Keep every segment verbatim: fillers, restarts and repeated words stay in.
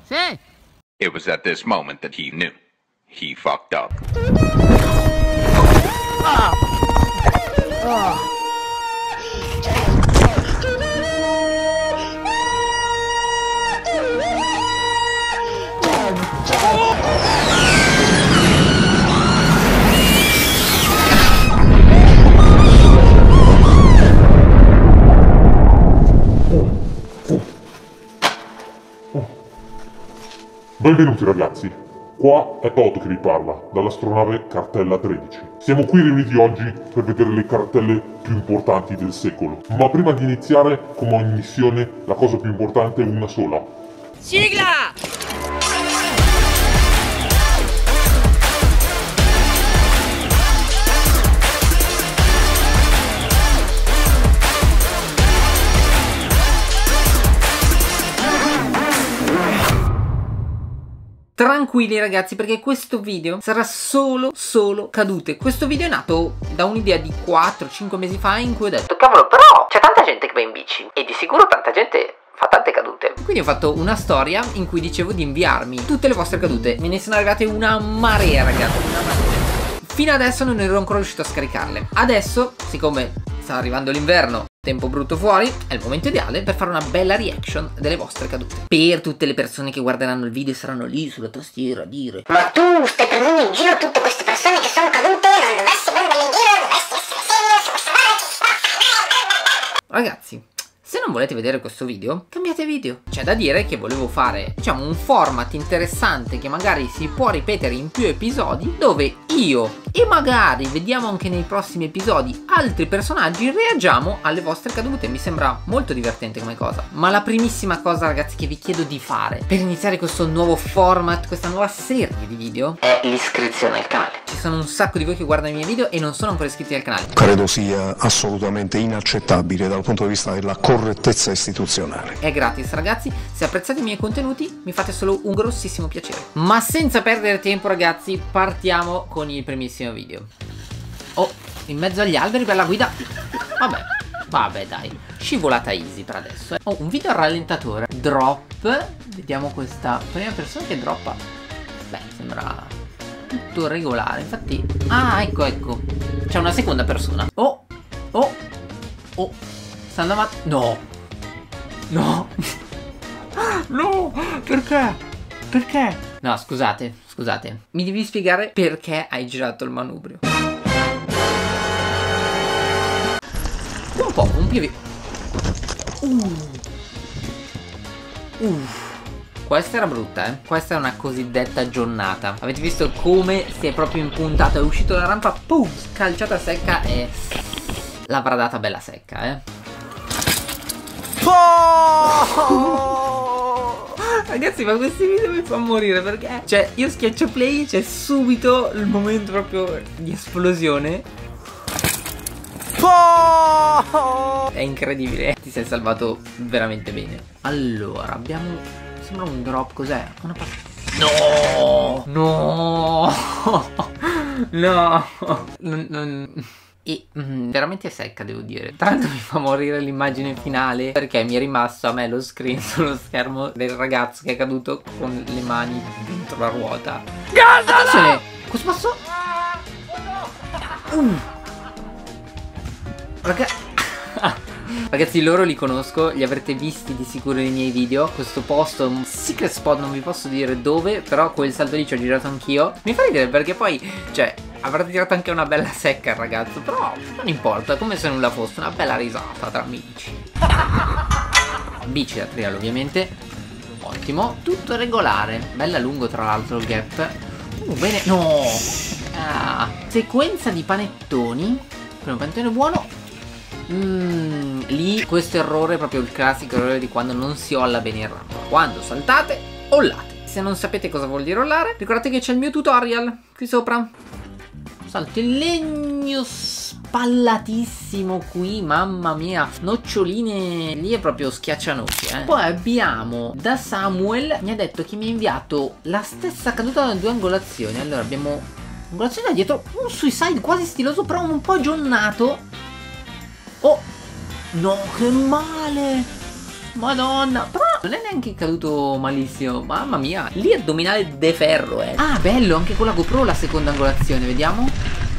Sì. It was at this moment that he knew. He fucked up. Ah. Ah. Benvenuti ragazzi, qua è Toto che vi parla, dall'astronave Cartella tredici. Siamo qui riuniti oggi per vedere le cartelle più importanti del secolo. Ma prima di iniziare, come ogni missione, la cosa più importante è una sola. Sigla! Tranquilli ragazzi, perché questo video sarà solo, solo cadute. Questo video è nato da un'idea di quattro cinque mesi fa in cui ho detto: cavolo, però c'è tanta gente che va in bici e di sicuro tanta gente fa tante cadute. Quindi ho fatto una storia in cui dicevo di inviarmi tutte le vostre cadute. Me ne sono arrivate una marea ragazzi, una marea. Fino adesso non ero ancora riuscito a scaricarle. Adesso, siccome sta arrivando l'inverno, tempo brutto fuori, è il momento ideale per fare una bella reaction delle vostre cadute. Per tutte le persone che guarderanno il video e saranno lì sulla tastiera a dire: ma tu stai prendendo in giro tutte queste persone che sono cadute, non dovresti prenderle in giro, dovresti essere serio su questa barra. Ragazzi, se non volete vedere questo video, cambiate video. C'è da dire che volevo fare, diciamo, un format interessante che magari si può ripetere in più episodi, dove io e magari, vediamo anche nei prossimi episodi, altri personaggi reagiamo alle vostre cadute. Mi sembra molto divertente come cosa. Ma la primissima cosa ragazzi che vi chiedo di fare per iniziare questo nuovo format, questa nuova serie di video, è l'iscrizione al canale. Ci sono un sacco di voi che guardano i miei video e non sono ancora iscritti al canale. Credo sia assolutamente inaccettabile dal punto di vista della correttezza istituzionale. È gratis ragazzi, se apprezzate i miei contenuti mi fate solo un grossissimo piacere. Ma senza perdere tempo ragazzi, partiamo con il primissimo video. Oh, in mezzo agli alberi per la guida. Vabbè, vabbè dai, scivolata easy per adesso eh. Oh, un video al rallentatore. Drop. Vediamo questa prima persona che droppa. Beh, sembra tutto regolare. Infatti, ah ecco ecco, c'è una seconda persona. Oh, oh, oh, sta andando avanti. No, no, no, perché? Perché? No, scusate, scusate. Mi devi spiegare perché hai girato il manubrio. Un po', un più. Uh. Uh. Questa era brutta, eh. Questa è una cosiddetta giornata. Avete visto come si è proprio impuntato? È uscito dalla rampa, pum, scalciata secca e l'avrà data bella secca, eh. Oh! Ragazzi, ma questi video mi fanno morire perché, cioè, io schiaccio play, c'è subito il momento proprio di esplosione. Oh! È incredibile, ti sei salvato veramente bene. Allora, abbiamo, sembra un drop, cos'è? Una no! No! No! Non, non... E mm, veramente secca devo dire. Tra l'altro mi fa morire l'immagine finale, perché mi è rimasto a me lo screen sullo schermo del ragazzo che è caduto con le mani dentro la ruota. Attenzione! Cosa passò? Uh. Raga... Ragazzi, loro li conosco, li avrete visti di sicuro nei miei video. Questo posto è un secret spot, non vi posso dire dove, però quel salto lì ci ho girato anch'io. Mi fa ridere perché poi, cioè, avrà tirato anche una bella secca il ragazzo, però non importa, come se nulla fosse, una bella risata tra amici. Bici da trial ovviamente. Ottimo, tutto regolare. Bella lungo tra l'altro il gap. Uh, bene, no. Ah, sequenza di panettoni. Primo panettone buono. Mm, lì questo errore è proprio il classico errore di quando non si olla bene il rampa. Quando saltate, ollate. Se non sapete cosa vuol dire ollare, ricordate che c'è il mio tutorial qui sopra. Salto in legno spallatissimo qui, mamma mia. Noccioline, lì è proprio schiaccianoci, eh. Poi abbiamo da Samuel, mi ha detto che mi ha inviato la stessa caduta da due angolazioni. Allora abbiamo angolazione da dietro, un suicide quasi stiloso però un po' giornato. Oh, no, che male. Madonna. Però Non è neanche caduto malissimo. Mamma mia. Lì addominale de ferro, eh. Ah, bello, anche con la GoPro la seconda angolazione, vediamo.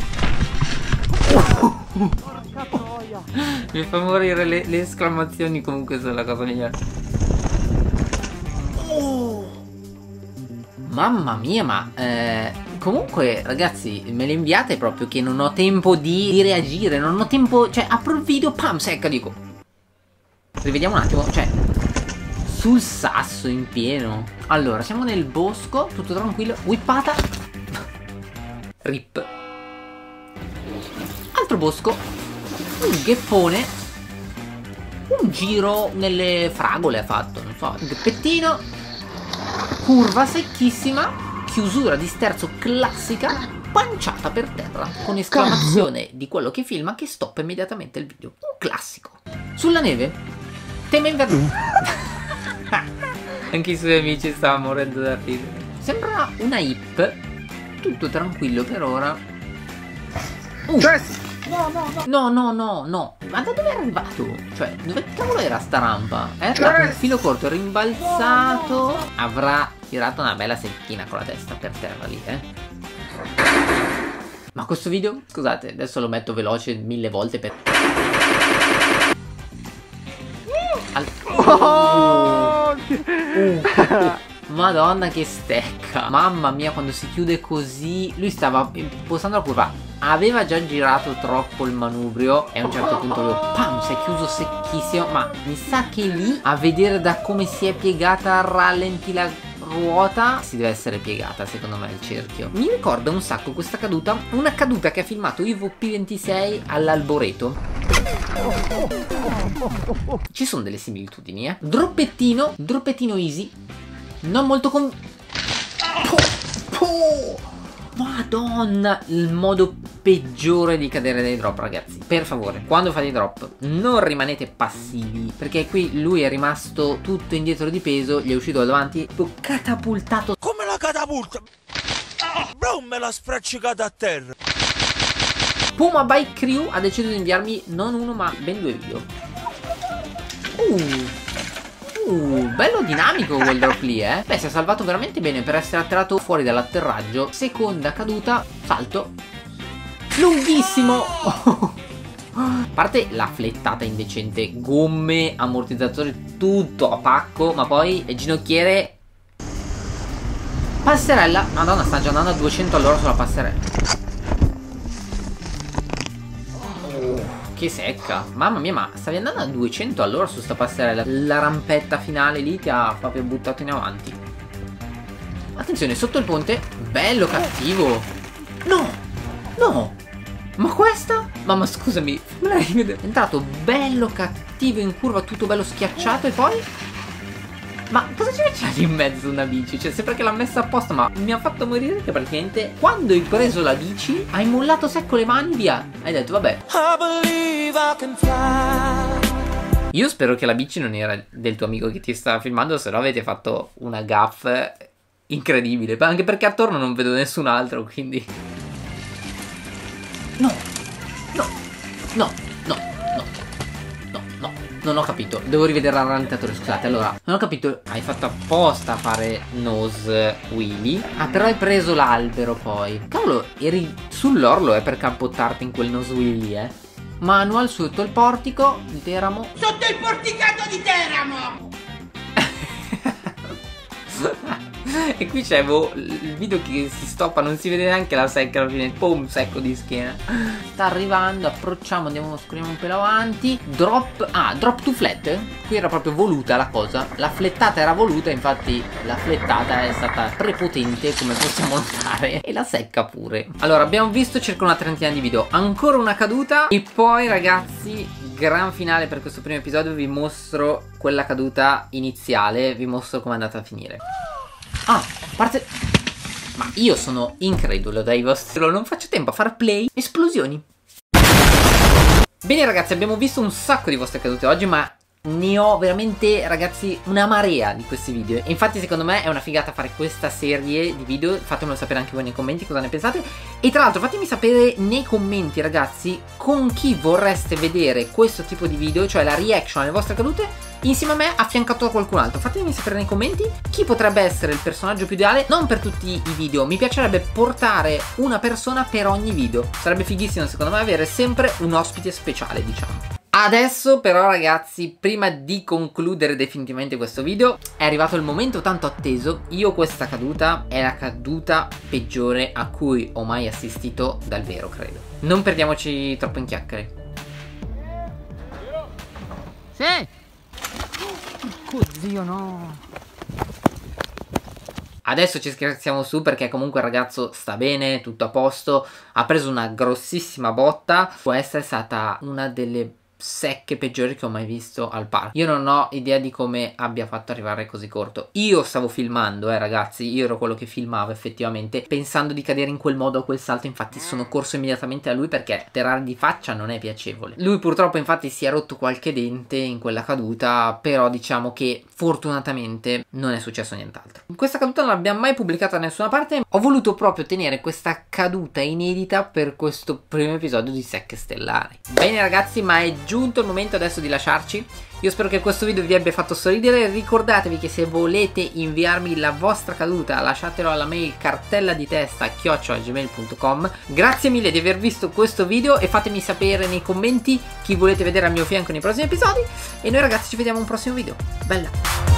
Mi fa morire le, le esclamazioni, comunque sono la cosa migliore. Oh. Mamma mia, ma eh, comunque ragazzi, me le inviate proprio che non ho tempo di, di reagire. Non ho tempo, cioè apro il video, pam, secca, dico. Rivediamo un attimo, cioè sul sasso in pieno. Allora, siamo nel bosco, tutto tranquillo. Whippata. Rip. Altro bosco. Un gheppone. Un giro nelle fragole ha fatto, non so, un geppettino. Curva secchissima. Chiusura di sterzo classica. Panciata per terra con esclamazione di quello che filma che stoppa immediatamente il video. Un classico. Sulla neve. Tema inverno. Anche i suoi amici stavano morendo da ridere. Sembra una hip. Tutto tranquillo per ora. Uh. No, no, no. No, no, no, no. Ma da dove è arrivato? Cioè, dove cavolo era sta rampa? È arrivato un filo corto, rimbalzato. Avrà tirato una bella secchina con la testa per terra lì, eh. Ma questo video, scusate, adesso lo metto veloce mille volte per... Al... Oh! Uh. Madonna che stecca. Mamma mia, quando si chiude così. Lui stava impostando la curva. Aveva già girato troppo il manubrio e a un certo punto lui, pam, si è chiuso secchissimo. Ma mi sa che lì, a vedere da come si è piegata a rallenti la ruota, si deve essere piegata secondo me il cerchio. Mi ricorda un sacco questa caduta. Una caduta che ha filmato Ivo P ventisei all'Alboreto. Ci sono delle similitudini, eh. Droppettino, droppettino easy. Non molto con... Oh, oh, Madonna, il modo peggiore di cadere dai drop, ragazzi. Per favore, quando fate i drop non rimanete passivi, perché qui lui è rimasto tutto indietro di peso. Gli è uscito da davanti, catapultato. Come la catapulta? Bro, me l'ha spraccicato a terra. Puma Bike Crew ha deciso di inviarmi non uno ma ben due video. Uh Uh, bello dinamico quel drop lì, eh. Beh, si è salvato veramente bene per essere atterrato fuori dall'atterraggio. Seconda caduta, salto lunghissimo. A parte la flettata indecente, gomme, ammortizzatori, tutto a pacco. Ma poi il ginocchiere. Passerella. Madonna, sta già andando a duecento all'ora sulla passerella. Che secca. Mamma mia, ma stavi andando a duecento all'ora su sta passerella. La rampetta finale lì ti ha proprio buttato in avanti. Attenzione, sotto il ponte. Bello cattivo. No, no. Ma questa? Mamma scusami, me la rivedo. È entrato bello cattivo in curva, tutto bello schiacciato. E poi... Ma cosa ci metti in mezzo una bici? Cioè, sembra che l'ha messa apposta, ma mi ha fatto morire che praticamente quando hai preso la bici hai mollato secco le mani, via. Hai detto, vabbè. Io spero che la bici non era del tuo amico che ti stava filmando, se no avete fatto una gaffe incredibile. Anche perché attorno non vedo nessun altro, quindi... No, no, no, no, no, no, no. Non ho capito, devo rivedere la rallentatore, scusate. Allora, non ho capito, hai fatto apposta a fare nose wheelie. Ah, però hai preso l'albero poi. Cavolo, eri sull'orlo, eh, per cappottarti in quel nose wheelie, eh. Manual sotto il portico di Teramo. Sotto il porticato di Teramo! E qui c'è il video che si stoppa, non si vede neanche la secca alla fine. Pum, secco di schiena. Sta arrivando, approcciamo, andiamo, scorriamo un pelo avanti. Drop, ah, drop to flat. Qui era proprio voluta la cosa. La flettata era voluta, infatti la flettata è stata prepotente, come possiamo notare. E la secca pure. Allora, abbiamo visto circa una trentina di video. Ancora una caduta. E poi, ragazzi, gran finale per questo primo episodio. Vi mostro quella caduta iniziale. Vi mostro come è andata a finire. Ah, parte... Ma io sono incredulo dai vostri... Non faccio tempo a far play. Esplosioni. Bene ragazzi, abbiamo visto un sacco di vostre cadute oggi, ma ne ho veramente, ragazzi, una marea di questi video. E infatti secondo me è una figata fare questa serie di video. Fatemelo sapere anche voi nei commenti cosa ne pensate. E tra l'altro fatemi sapere nei commenti, ragazzi, con chi vorreste vedere questo tipo di video, cioè la reaction alle vostre cadute insieme a me affiancato da qualcun altro. Fatemi sapere nei commenti chi potrebbe essere il personaggio più ideale, non per tutti i video. Mi piacerebbe portare una persona per ogni video. Sarebbe fighissimo secondo me avere sempre un ospite speciale, diciamo. Adesso però, ragazzi, prima di concludere definitivamente questo video, è arrivato il momento tanto atteso. Io questa caduta è la caduta peggiore a cui ho mai assistito dal vero, credo. Non perdiamoci troppo in chiacchiere. Sì! Oddio, no! Adesso ci scherziamo su perché comunque il ragazzo sta bene, tutto a posto. Ha preso una grossissima botta. Può essere stata una delle secche peggiori che ho mai visto al parco. Io non ho idea di come abbia fatto arrivare così corto. Io stavo filmando, eh ragazzi, io ero quello che filmava effettivamente, pensando di cadere in quel modo a quel salto. Infatti sono corso immediatamente a lui perché atterrare di faccia non è piacevole. Lui purtroppo infatti si è rotto qualche dente in quella caduta, però diciamo che fortunatamente non è successo nient'altro. Questa caduta non l'abbiamo mai pubblicata da nessuna parte. Ho voluto proprio tenere questa caduta inedita per questo primo episodio di Secche Stellari. Bene ragazzi, ma è giunto il momento adesso di lasciarci. Io spero che questo video vi abbia fatto sorridere. Ricordatevi che se volete inviarmi la vostra caduta, lasciatelo alla mail cartella di testa chiocciola gmail punto com. Grazie mille di aver visto questo video e fatemi sapere nei commenti chi volete vedere al mio fianco nei prossimi episodi. E noi ragazzi ci vediamo a un prossimo video. Bella!